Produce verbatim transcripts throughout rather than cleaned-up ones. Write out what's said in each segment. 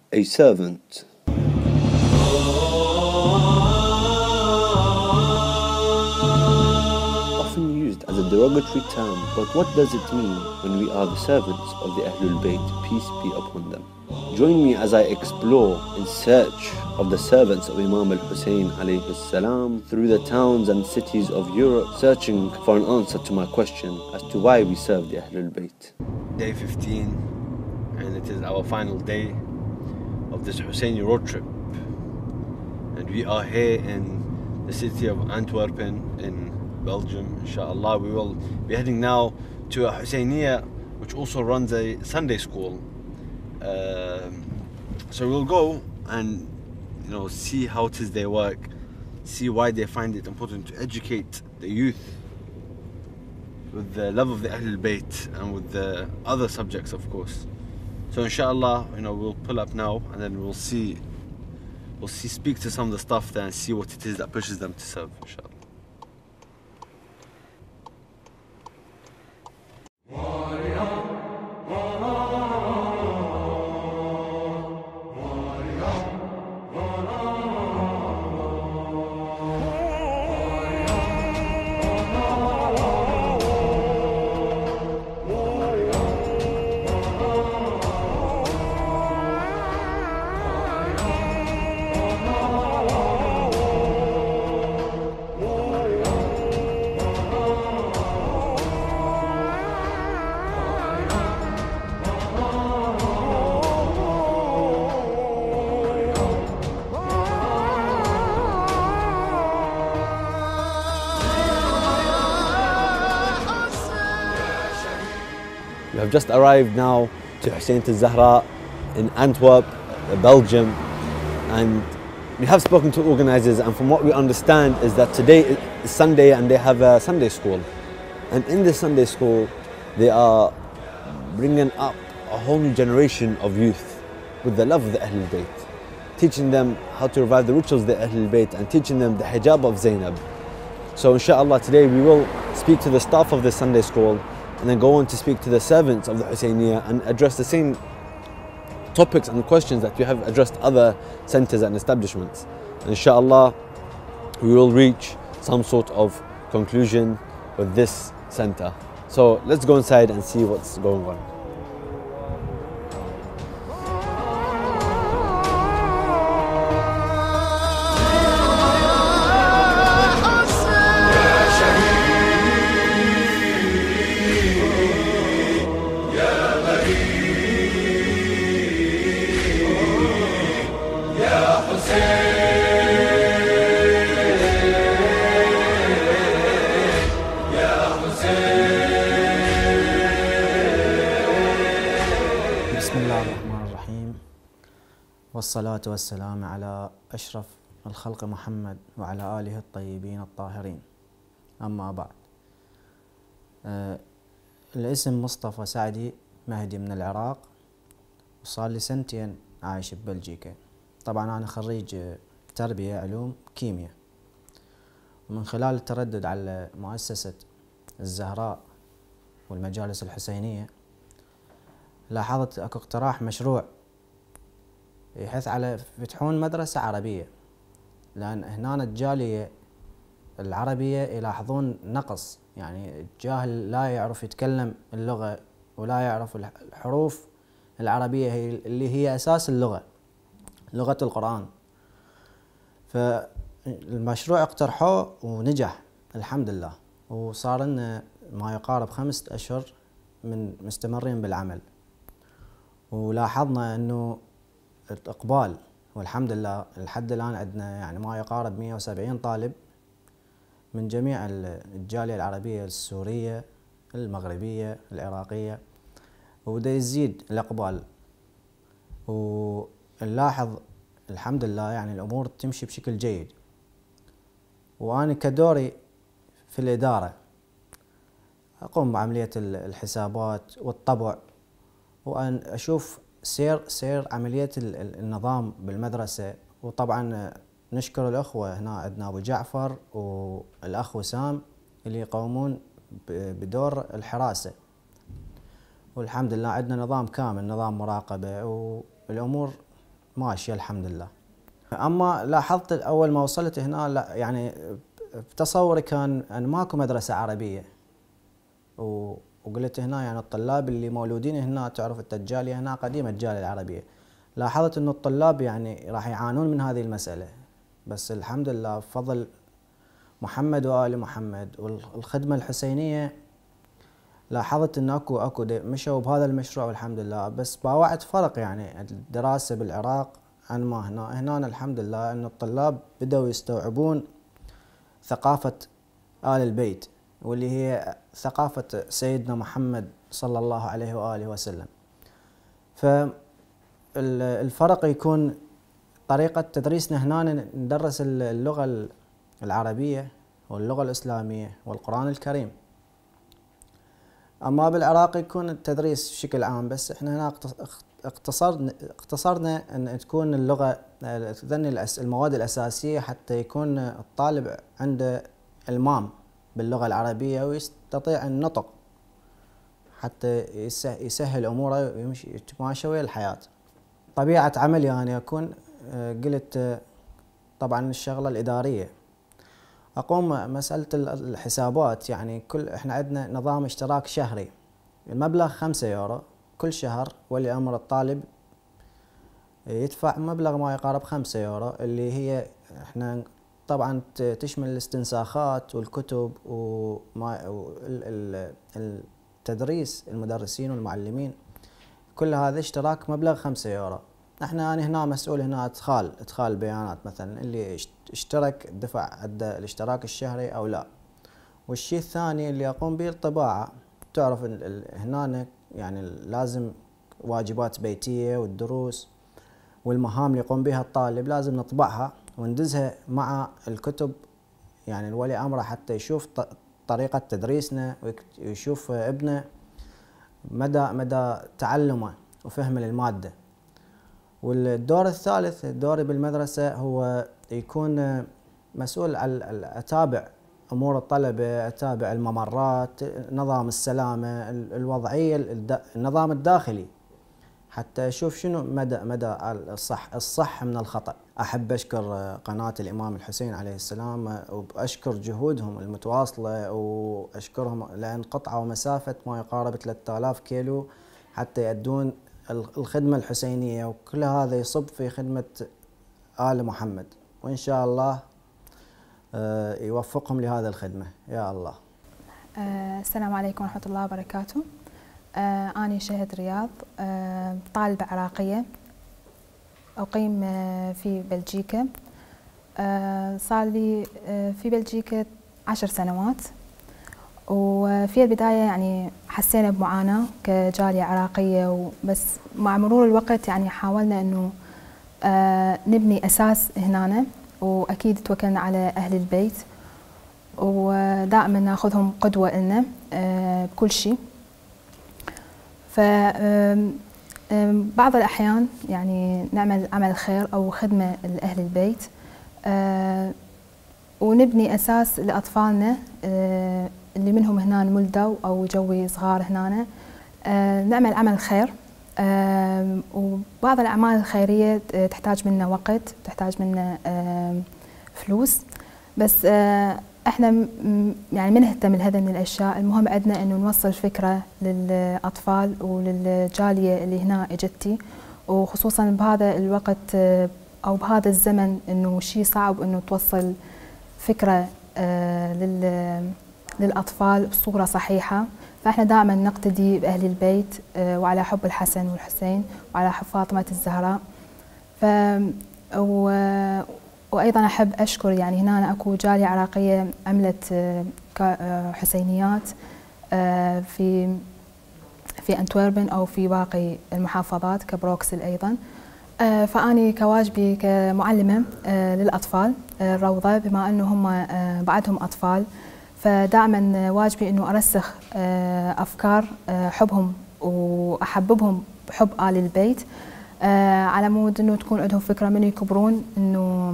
A servant. Often used as a derogatory term, but what does it mean when we are the servants of the Ahlulbayt, peace be upon them? Join me as I explore in search of the servants of Imam Al-Hussein alayhi salam through the towns and cities of Europe, searching for an answer to my question as to why we serve the Ahlulbayt. Day fifteen, and it is our final day of this Husseini road trip. And we are here in the city of Antwerp in Belgium. Inshallah, we will be heading now to a Husainiya which also runs a Sunday school. Uh, so we'll go and you know see how it is they work, see why they find it important to educate the youth with the love of the Ahlulbayt and with the other subjects, of course. So inshallah, you know, we'll pull up now and then we'll see, we'll see, speak to some of the staff there and see what it is that pushes them to serve, inshallah. We have just arrived now to Husain Al-Zahra in Antwerp, Belgium, and we have spoken to organizers, and from what we understand is that today is Sunday and they have a Sunday school, and in this Sunday school they are bringing up a whole new generation of youth with the love of the Ahlulbayt, teaching them how to revive the rituals of the Ahlulbayt and teaching them the hijab of Zainab. So inshallah today we will speak to the staff of the Sunday school and then go on to speak to the servants of the Husainiya and address the same topics and questions that we have addressed other centers and establishments. And inshallah, we will reach some sort of conclusion with this center. So let's go inside and see what's going on. والصلاة والسلام على أشرف الخلق محمد وعلى آله الطيبين الطاهرين. أما بعد، أه الاسم مصطفى سعدي مهدي من العراق، وصار لي سنتين عايش ببلجيكا. طبعا أنا خريج تربية علوم كيمياء، ومن خلال التردد على مؤسسة الزهراء والمجالس الحسينية لاحظت اكو اقتراح مشروع يحث على يفتحون مدرسة عربية، لأن هنا الجالية العربية يلاحظون نقص، يعني الجاهل لا يعرف يتكلم اللغة ولا يعرف الحروف العربية هي اللي هي أساس اللغة، لغة القرآن. فالمشروع اقترحوه ونجح الحمد لله، وصار لنا ما يقارب خمسة أشهر من مستمرين بالعمل، ولاحظنا أنه إقبال، والحمد لله لحد الآن عندنا يعني ما يقارب مئة وسبعين طالب من جميع الجالية العربية السورية المغربية العراقية، وبدأ يزيد الإقبال، ونلاحظ الحمد لله يعني الأمور تمشي بشكل جيد. وأنا كدوري في الإدارة أقوم بعملية الحسابات والطبع، وأن أشوف سير سير عملية النظام بالمدرسة. وطبعا نشكر الأخوة هنا، عندنا أبو جعفر والأخ وسام اللي يقومون بدور الحراسة، والحمد لله عندنا نظام كامل، نظام مراقبة، والأمور ماشية الحمد لله. أما لاحظت أول ما وصلت هنا لا يعني بتصوري كان أن ماكو مدرسة عربية، وقلت هنا يعني الطلاب اللي مولودين هنا تعرف التجالية هنا قديمة الجالية العربية، لاحظت أنه الطلاب يعني راح يعانون من هذه المسألة، بس الحمد لله بفضل محمد وآل محمد والخدمة الحسينية لاحظت أن أكو أكو مشوا بهذا المشروع والحمد لله. بس باوعت فرق يعني الدراسة بالعراق عن ما هنا. هنا الحمد لله أن الطلاب بدأوا يستوعبون ثقافة آل البيت، واللي هي ثقافة سيدنا محمد صلى الله عليه وآله وسلم. فالفرق يكون طريقة تدريسنا هنا، ندرس اللغة العربية واللغة الإسلامية والقرآن الكريم. أما بالعراق يكون التدريس بشكل عام، بس احنا هنا اقتصرنا اقتصرنا أن تكون اللغة ذني المواد الأساسية حتى يكون الطالب عنده إلمام باللغة العربية ويستطيع النطق حتى يسهل أموره ويمشي يتماشى ويا الحياة. طبيعة عملي أنا أكون قلت طبعا الشغلة الإدارية، أقوم مسألة الحسابات. يعني كل إحنا عندنا نظام اشتراك شهري، المبلغ خمسة يورو كل شهر، ولي أمر الطالب يدفع مبلغ ما يقارب خمسة يورو، اللي هي إحنا طبعا تشمل الاستنساخات والكتب وما التدريس المدرسين والمعلمين، كل هذا اشتراك مبلغ خمسة يورو. احنا أنا هنا مسؤول هنا ادخال ادخال بيانات، مثلا اللي اشترك دفع ادى الاشتراك الشهري او لا. والشيء الثاني اللي اقوم به الطباعة. تعرف هنا يعني لازم واجبات بيتية والدروس والمهام اللي يقوم بها الطالب لازم نطبعها وندزها مع الكتب، يعني الولي امره حتى يشوف طريقة تدريسنا ويشوف ابنه مدى مدى تعلمه وفهمه للمادة. والدور الثالث دوري بالمدرسة هو يكون مسؤول على أتابع أمور الطلبة، أتابع الممرات، نظام السلامة، الوضعية، النظام الداخلي، حتى أشوف شنو مدى مدى الصح الصح من الخطأ. أحب أشكر قناة الإمام الحسين عليه السلام، وأشكر جهودهم المتواصلة، وأشكرهم لأن قطعوا مسافة ما يقارب ثلاثة آلاف كيلو حتى يؤدون الخدمة الحسينية، وكل هذا يصب في خدمة آل محمد، وإن شاء الله يوفقهم لهذا الخدمة يا الله. السلام عليكم ورحمة الله وبركاته. أنا شهد رياض، طالبة عراقية أقيم في بلجيكا. صار لي في بلجيكا عشر سنوات، وفي البداية يعني حسينا بمعاناة كجالية عراقية، بس مع مرور الوقت يعني حاولنا أنه نبني أساس هنا، وأكيد توكلنا على أهل البيت، ودائما ناخذهم قدوة لنا بكل شيء. فبعض الأحيان يعني نعمل عمل خير أو خدمة لأهل البيت، ونبني أساس لأطفالنا اللي منهم هنا مولدوا أو جوي صغار هنا، نعمل عمل خير. وبعض الأعمال الخيرية تحتاج منا وقت، تحتاج منا فلوس، بس احنا يعني ما نهتم لهذا من الاشياء. المهم عندنا انه نوصل فكره للاطفال وللجاليه اللي هنا اجتي، وخصوصا بهذا الوقت او بهذا الزمن انه شيء صعب انه توصل فكره للاطفال بصوره صحيحه. فاحنا دائما نقتدي باهل البيت وعلى حب الحسن والحسين وعلى حب فاطمه الزهراء. ف وايضا احب اشكر يعني هنا اكو جاليه عراقيه عملت حسينيات في في انتوربن او في باقي المحافظات كبروكسل ايضا. فاني كواجبي كمعلمه للاطفال الروضه، بما انه هم بعدهم اطفال، فدائما واجبي انه ارسخ افكار حبهم واحببهم بحب آل البيت، على مود انه تكون عندهم فكره من يكبرون انه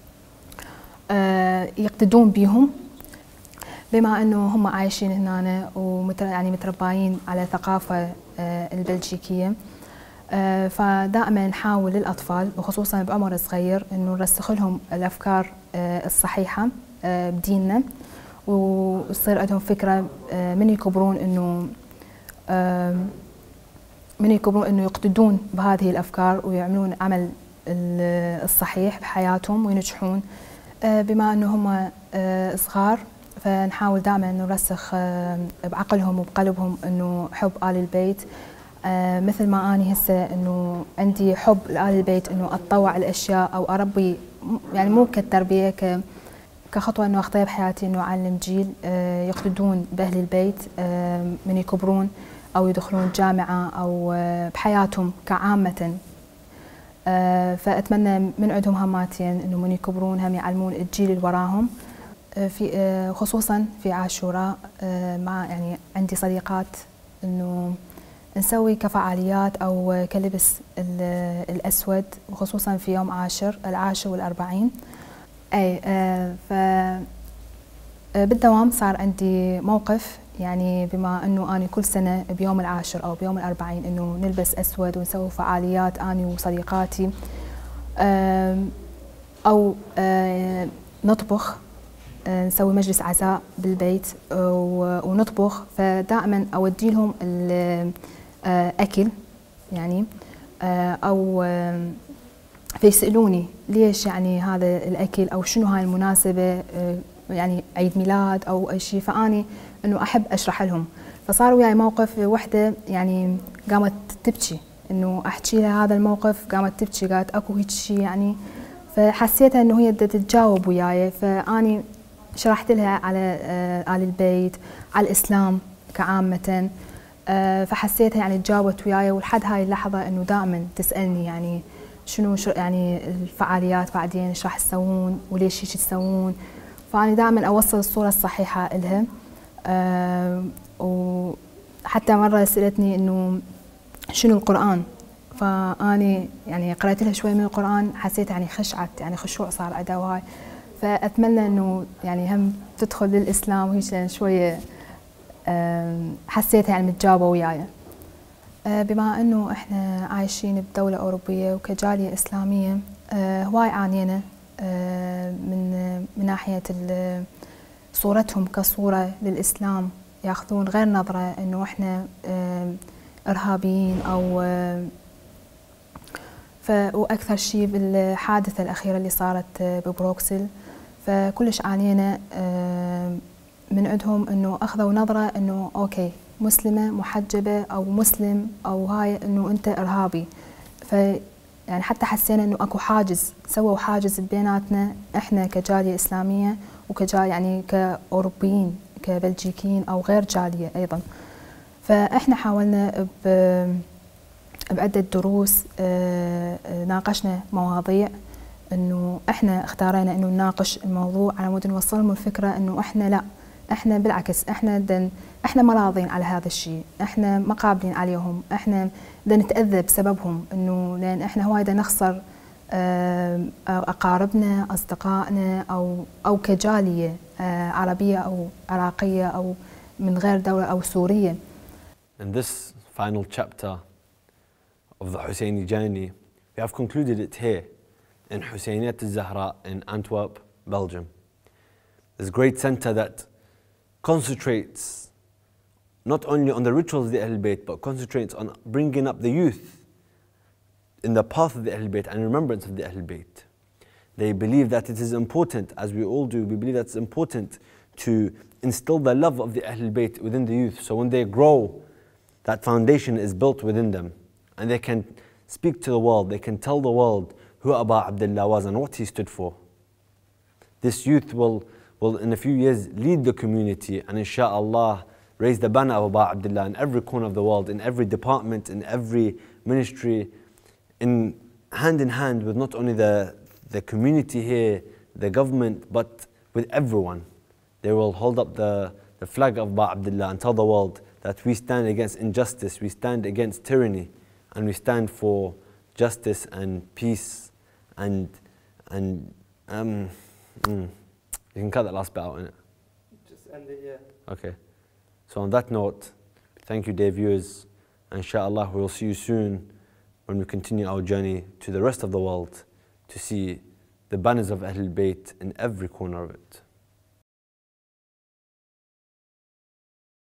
يقتدون بهم، بما انه هم عايشين هنا ومتر يعني متربيين على ثقافه البلجيكيه. فدائما نحاول للأطفال وخصوصا بعمر صغير إنه نرسخ لهم الأفكار الصحيحة بديننا، ويصير عندهم فكرة من يكبرون إنه من يكبرون إنه يقتدون بهذه الأفكار ويعملون عمل الصحيح بحياتهم وينجحون. بما إنه هم صغار فنحاول دائما نرسخ بعقلهم وبقلبهم إنه حب آل البيت، مثل ما أني هسه إنه عندي حب لآل البيت، إنه أتطوع الأشياء أو أربي، يعني مو كالتربية ك كخطوة إنه أخطيها بحياتي، إنه أعلم جيل يقتدون بأهل البيت من يكبرون أو يدخلون جامعة أو بحياتهم كعامة. فأتمنى من عندهم هماتين إنه من يكبرون هم يعلمون الجيل اللي وراهم، في خصوصا في عاشوراء. مع يعني عندي صديقات إنه نسوي كفعاليات أو كلبس الأسود، وخصوصا في يوم عاشر العاشر والأربعين. أي ف بالدوام صار عندي موقف، يعني بما أنه أنا كل سنة بيوم العاشر أو بيوم الأربعين إنه نلبس أسود ونسوي فعاليات أنا وصديقاتي، أو نطبخ، نسوي مجلس عزاء بالبيت ونطبخ. فدائما أودي لهم الأكل يعني، أو فيسألوني ليش يعني هذا الأكل أو شنو هاي المناسبة، يعني عيد ميلاد أو أي شيء. فأني إنه أحب أشرح لهم. فصار وياي موقف وحدة يعني قامت تبكي، إنه أحكي لها هذا الموقف قامت تبكي، قالت أكو هيك شيء يعني. فحسيتها إنه هي بدها تتجاوب وياي، فأني شرحت لها على آل البيت، على الإسلام كعامة. فحسيتها يعني تجاوبت وياي، ولحد هاي اللحظة إنه دائما تسألني يعني شنو يعني الفعاليات بعدين ايش راح تسوون وليش هيك تسوون. فأنا دائما أوصل الصورة الصحيحة إلها. أه وحتى مرة سألتني إنه شنو القرآن، فأني يعني قرأت لها شوي من القرآن، حسيت يعني خشعت، يعني خشوع صار عندها وهاي. فأتمنى إنه يعني هم تدخل للإسلام وهيك شوية. أه حسيتها يعني متجاوبة وياي. بما أنه إحنا عايشين بدولة أوروبية وكجالية إسلامية، هواي عانينا من من ناحية صورتهم كصورة للإسلام، ياخذون غير نظرة إنه إحنا إرهابيين أو ف وأكثر شيء بالحادثة الأخيرة اللي صارت ببروكسل، فكلش عانينا من عندهم إنه أخذوا نظرة إنه أوكي مسلمة محجبة أو مسلم أو هاي إنه أنت إرهابي. ف يعني حتى حسينا إنه أكو حاجز، سووا حاجز بيناتنا إحنا كجالية إسلامية وكجالية يعني كأوروبيين كبلجيكيين أو غير جالية أيضا. فإحنا حاولنا بعدة دروس ناقشنا مواضيع، إنه إحنا اختارينا إنه نناقش الموضوع على مود نوصلهم الفكرة إنه إحنا لا، احنا بالعكس احنا دن احنا ما راضين على هذا الشيء، احنا ما قابلين عليهم، احنا بدنا نتاذى بسببهم، انه لان احنا هواي بدنا نخسر اقاربنا اصدقائنا او او كجاليه عربيه او عراقيه او من غير دوله او سوريه. In this final chapter of the Husseini journey, we have concluded it here in Husseiniyyat al-Zahra in Antwerp, Belgium. This great center that concentrates not only on the rituals of the Ahlulbayt, but concentrates on bringing up the youth in the path of the Ahlulbayt and remembrance of the Ahlulbayt. They believe that it is important, as we all do, we believe that it's important to instill the love of the Ahlulbayt within the youth, so when they grow, that foundation is built within them, and they can speak to the world, they can tell the world who Aba Abdullah was and what he stood for. This youth will will in a few years lead the community and inshaAllah raise the banner of Aba Abdullah in every corner of the world, in every department, in every ministry, in hand in hand with not only the, the community here, the government, but with everyone. They will hold up the, the flag of Aba Abdullah and tell the world that we stand against injustice, we stand against tyranny, and we stand for justice and peace and, and um, mm, you can cut that last bit out, innit? Just end it, yeah. Okay. So on that note, thank you, dear viewers. Inshallah, we'll see you soon when we continue our journey to the rest of the world to see the banners of Ahlulbayt in every corner of it.